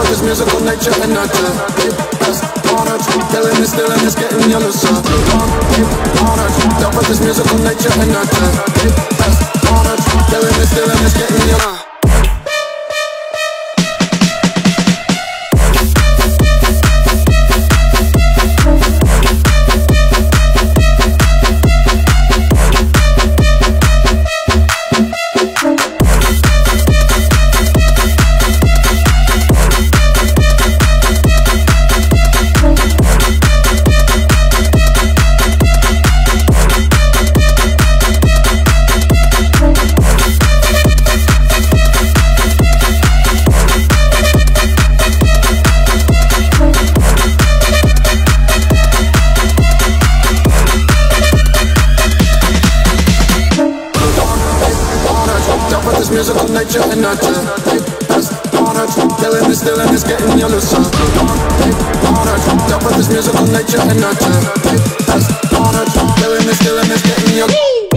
for this musical nature and nurture. That's honors, killing it's getting jealous. Honors, down for this musical nature and nurture. That's honors, killing it's getting jealous. Musical nature and nurture. That's honors, killing it's getting jealous. Honors, down for this musical nature and nurture. That's honors, killing it's getting jealous.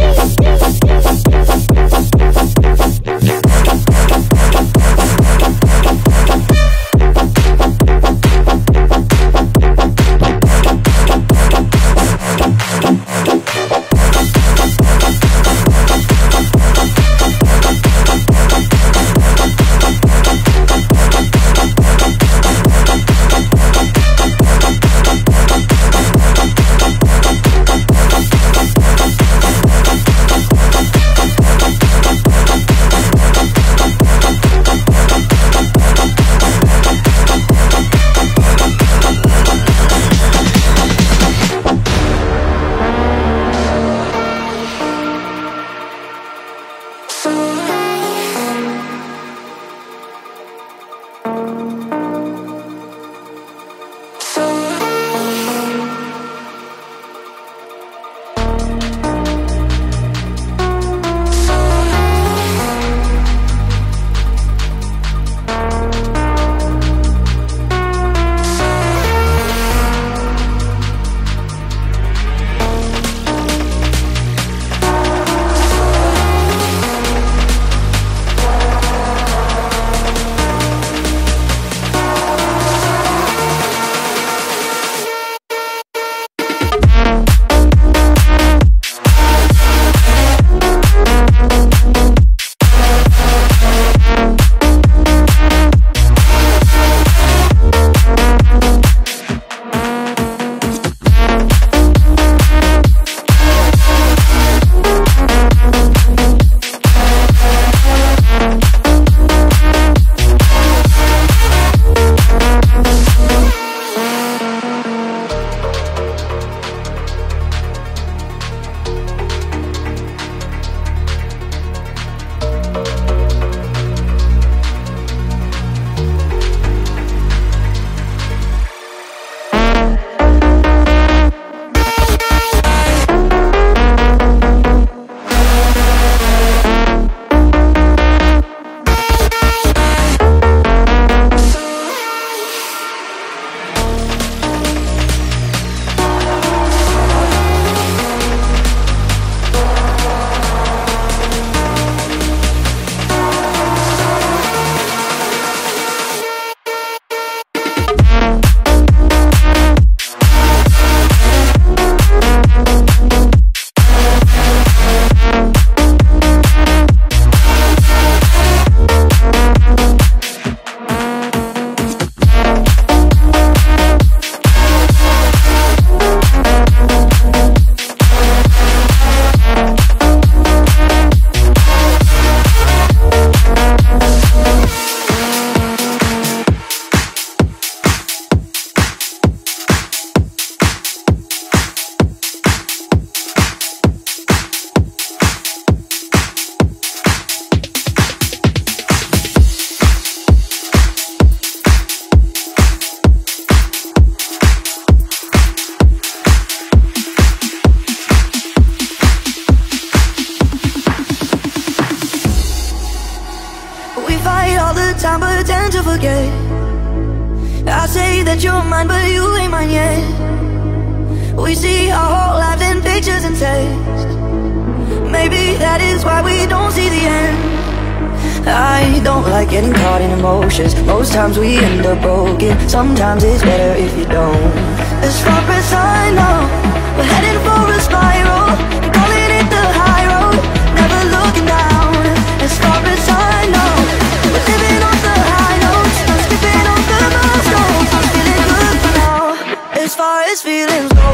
time but tend to forget. I say that you're mine but you ain't mine yet. We see our whole lives in pictures and text. Maybe that is why we don't see the end. I don't like getting caught in emotions. Most times we end up broken. Sometimes it's better if you don't. As far as I know, we're heading for a spiral, calling it the high road, never looking down. As far as I know, we're living on the high notes, not skipping on the milestones. I'm feeling good for now, as far as feelings go.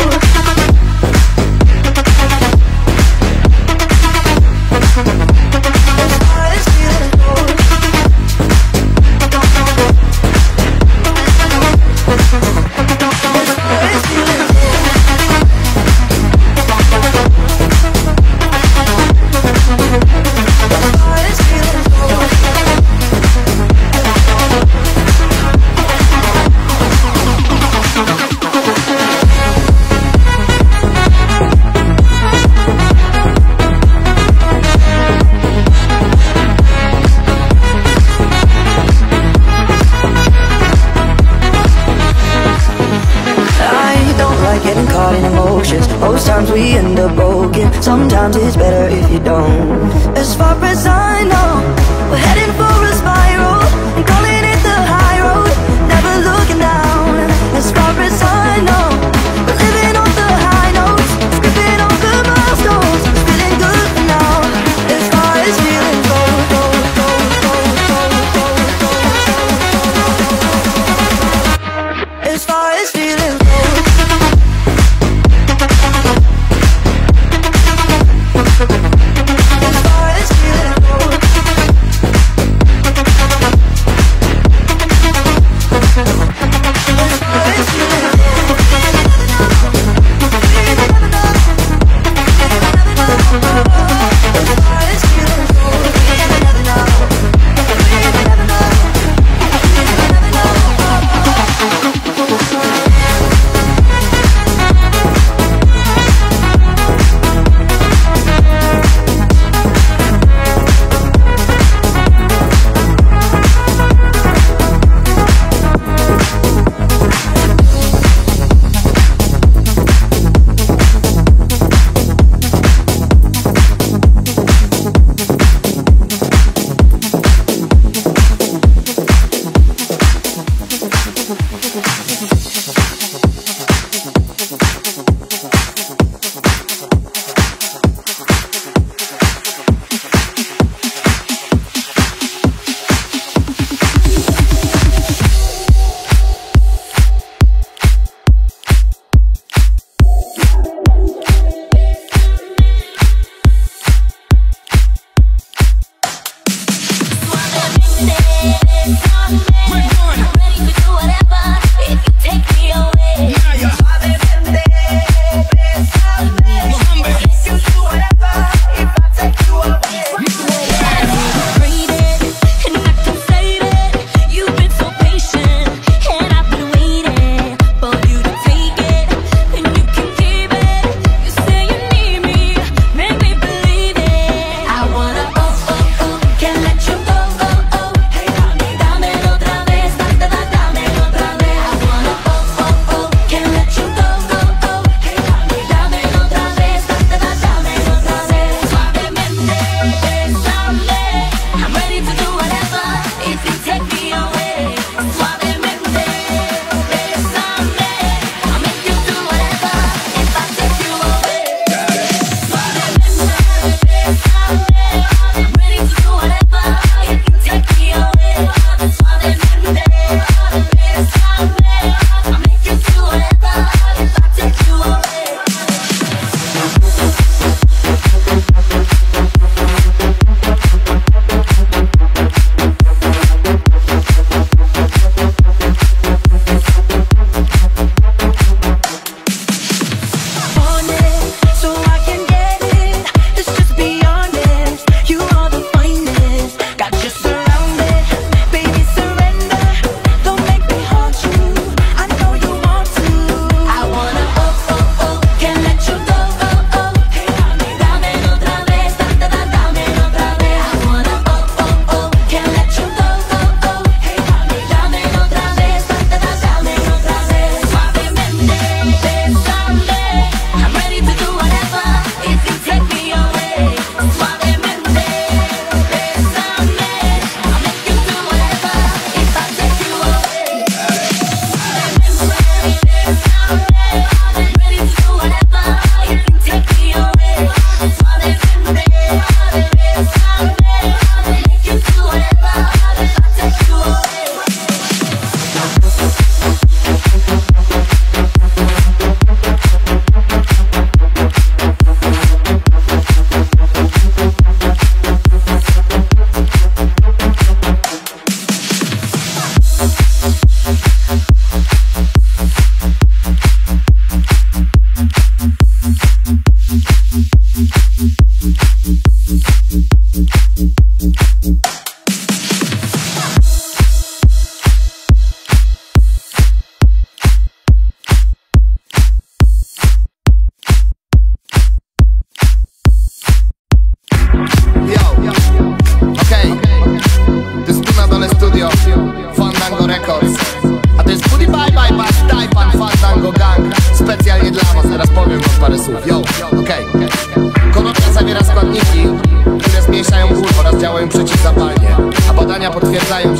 Most times we end up broken. Sometimes it's better if you don't. As far as I know, we're heading for a spiral, and calling it the high road, never looking down. As far as I know, we're living on the high notes, skipping on the milestones. It's feeling good for now, as far as feeling go, go, go, go, go, go, go, go. As far as feeling go. As far as feeling go.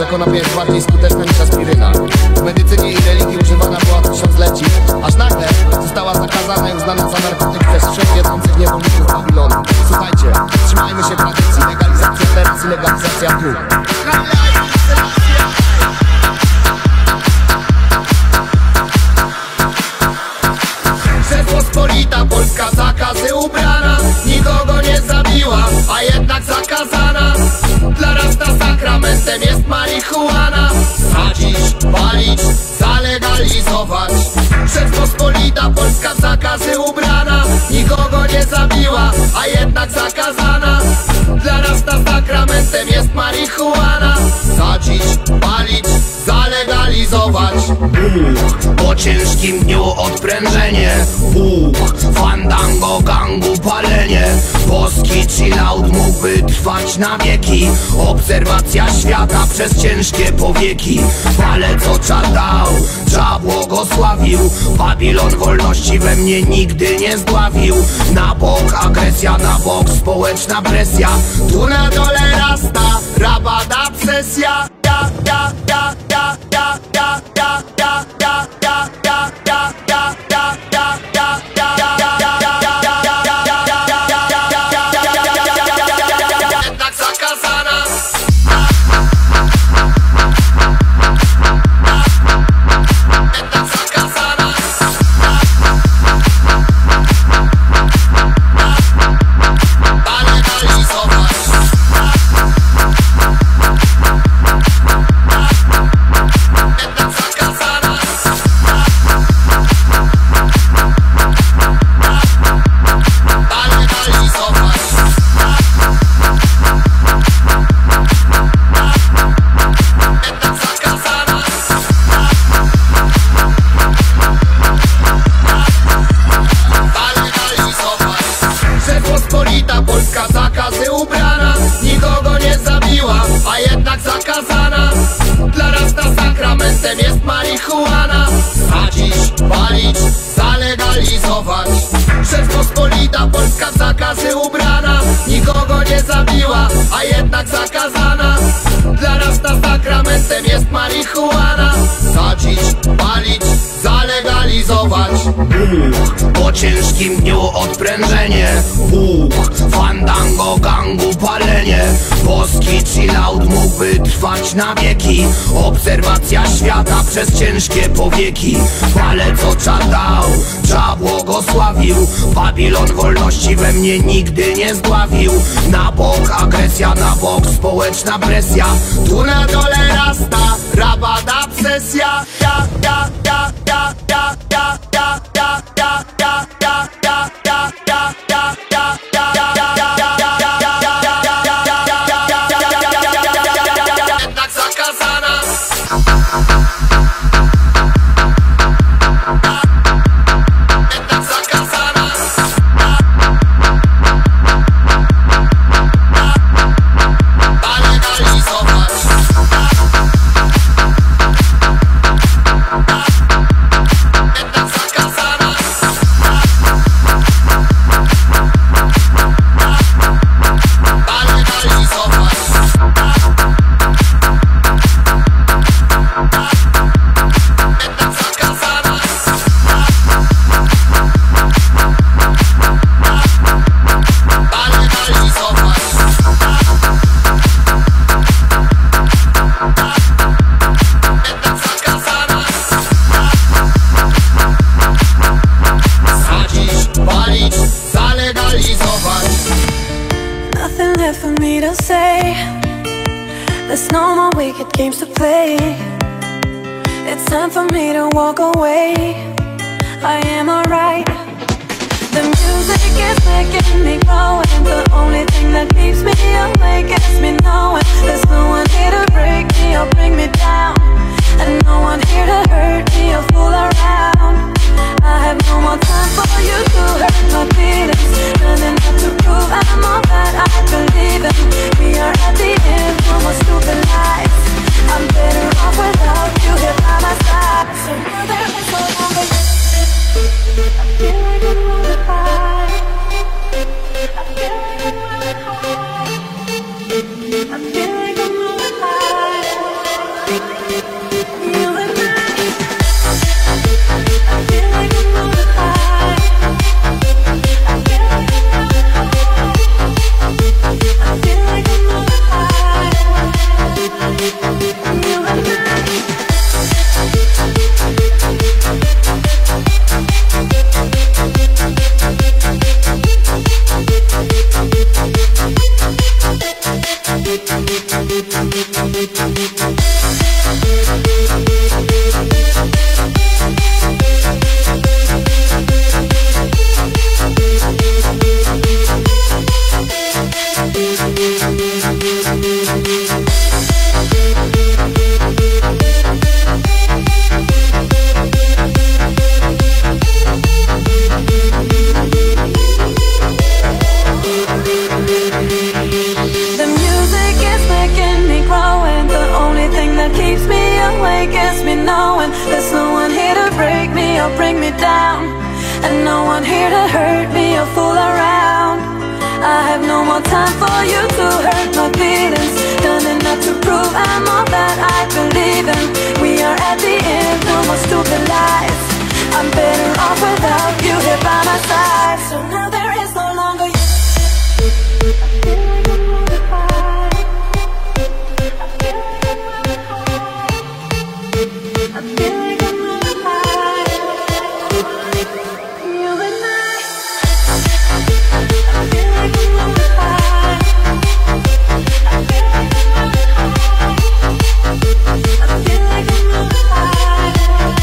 jako napój jest bardziej skuteczna niż aspiryna. W medycynie i religii używana była tysiącleci, aż nagle została zakazana i uznana za narkotyk przez wszechwiedzących niewolników Babilonu. Słuchajcie, trzymajmy się tradycji, legalizacja teraz i legalizacja tu. Rzeczpospolita Polska zakazy ubrana, nikogo nie zabiła, a jednak zakazana. Dla rasta sakramentem jest marihuana. Sadzić, palić, zalegalizować. Rzeczpospolita Polska zakazy ubrana, nikogo nie zabiła, a jednak zakazana. Dla rasta sakramentem jest marihuana. Sadzić, palić, zalegalizować. Po ciężkim dniu odprężenie, fandango, gangu, palenie. Boski chillout mógłby trwać na wieki. Obserwacja świata przez ciężkie powieki. Ale co czad dał, Cza błogosławił. Babilon wolności we mnie nigdy nie zdławił. Na bok agresja, na bok społeczna presja. Tu na dole rasta, rabada obsesja. Jednak zakazana. Jednak zakazana. Zalegalizować. Jednak zakazana. Zalegalizować. Jednak zakazana. Zalegalizować. Rzeczpospolita Polska zakazy ubrana, nikogo nie zabiła, a jednak zakazana. Dla rasta sakramentem jest marihuana. Sadzić, palić, zalegalizować. Rzeczpospolita Polska zakazy ubrana, nikogo nie zabiła, a jednak zakazana. Dla rasta sakramentem jest marihuana. Sadzić, palić, zalegalizować. Po ciężkim dniu odprężenie, fandango, gangu, palenie. Boski chillout mógłby trwać na wieki. Obserwacja świata przez ciężkie powieki. Ale co czad dał, Cza błogosławił. Babilon wolności we mnie nigdy nie zdławił. Na bok agresja, na bok społeczna presja. Tu na dole rasta, rabada obsesja. Jednak zakazana. Jednak zakazana. Zalegalizować. Jednak zakazana. Zalegalizować. Jednak zakazana. Zalegalizować. Jednak zakazana. Sadzić, palić, zalegalizować. Nothing left for me to say. There's no more wicked games to play. It's time for me to walk away. I am alright. The music is making me go, and the only thing that keeps me awake is me knowing there's no one here to break me or bring me down, and no one here to hurt me or fool around. I have no more time for you to hurt my feelings. Nothing left to prove I'm all that I believe in. We are at the end, no more stupid lies. I'm better off without you here by my side. So now there is no longer. I feel like I'm moving high. I feel like I'm moving high. I feel like I'm moving high. going. There's no one here to break me or bring me down, and no one here to hurt me or fool around. I have no more time for you to hurt my feelings. Done enough to prove I'm all that I believe in. We are at the end, no more stupid lies. I'm better off without you here by my side. So now there is no longer you. I feel like I'm on a high. You and I. I feel like I'm on a high. I feel like I'm on a high. I feel like I'm on a high.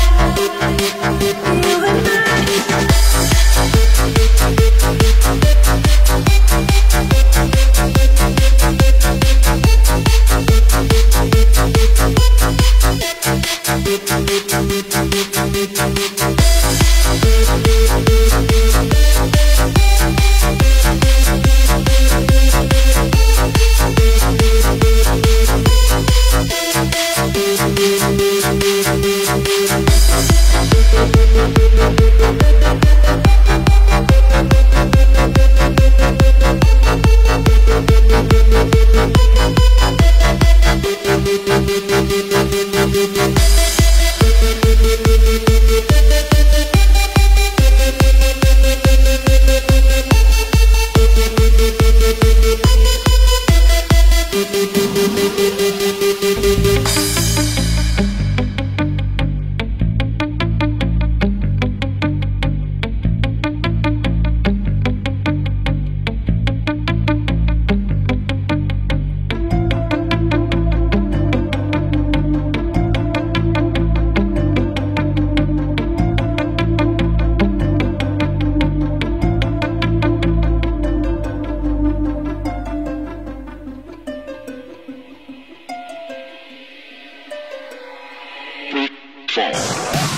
You and I. Fall.